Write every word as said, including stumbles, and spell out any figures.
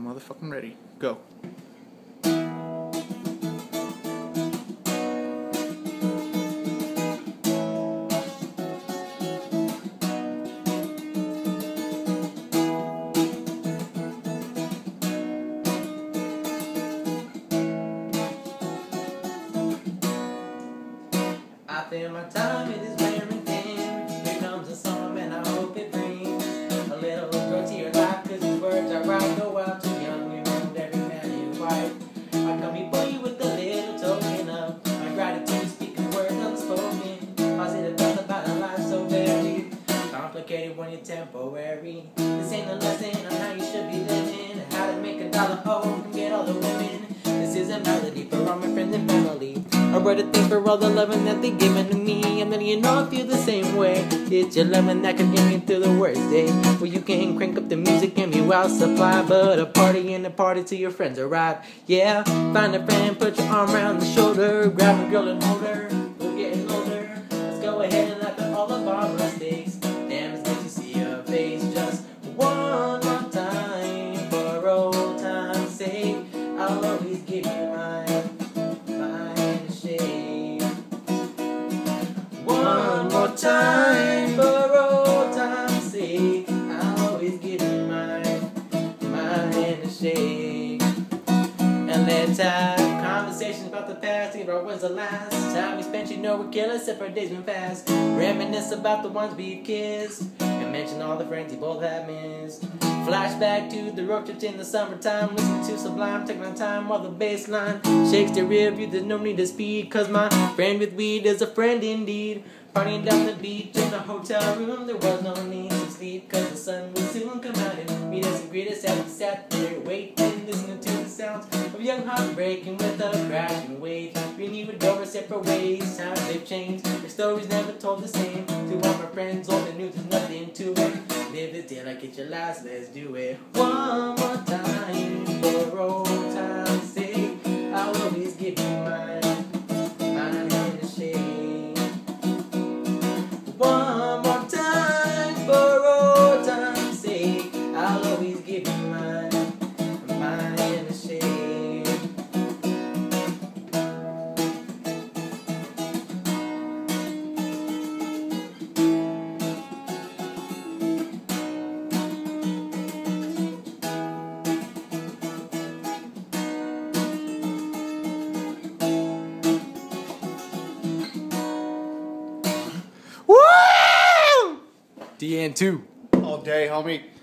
motherfucking ready. Go. I feel my time it is wearing thin. Here comes a song and I hope it brings a little girl to your life, cause these words I write go out too young. You ruined every man you wife. I come before you with a little token of my gratitude, speaking words unspoken. Positive thoughts about a life so very complicated when you're temporary. This ain't a lesson on how you should be living, how to make a dollar oh and get all the women. This is a melody for all my friends and family. I write a thing for all the loving that they given to me, and then you know I feel the same way. It's your loving that can get me through the worst day, where you can crank up the music and be wild supply, but a party and a party till your friends arrive. Yeah, find a friend, put your arm around the shoulder, grab a girl and hold her. We're getting older, let's go ahead and laugh at all of our mistakes. Damn, it's good to see your face just one more time. For old time's sake, I'll always give you mine. One more time, for old time's sake, I'll always give you mine, mine in the shade. And let's have conversations about the past, think about when's the last time we spent, you know we're killing, separate days been fast. Reminisce about the ones we've kissed, and mention all the friends you both have missed. Flashback to the road trips in the summertime, listening to Sublime, taking my time while the bass line shakes the rear view. There's no need to speed, cause my friend with weed is a friend indeed. Partying down the beach in the hotel room, there was no need to sleep, cause the sun would soon come out and meet us and greet us as we sat there waiting, listening to the sounds of young heart breaking with a crashing wave. We knew we'd go our separate ways, times they've changed, their stories never told the same. To all my friends, all the news, there's nothing to it. Live it till I get your last, let's do it. One more time, for old time's sake, I'll always give you mine, mine in the shade. One more time, for old time's sake, I'll always give you mine, mine in the shade. D N two. All day, homie.